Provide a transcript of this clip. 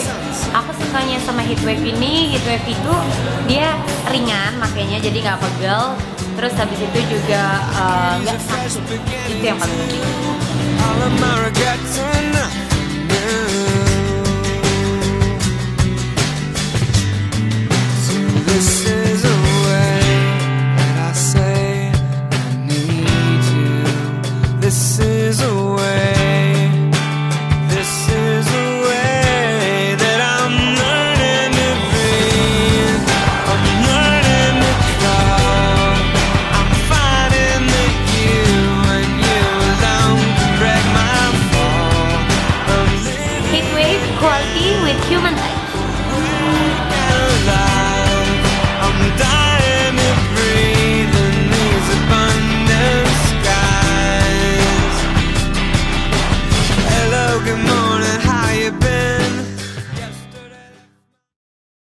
Aku sukanya sama heatwave ini, heatwave itu dia ringan makanya jadi nggak pegel. Terus habis itu juga nggak sakit, itu yang paling penting.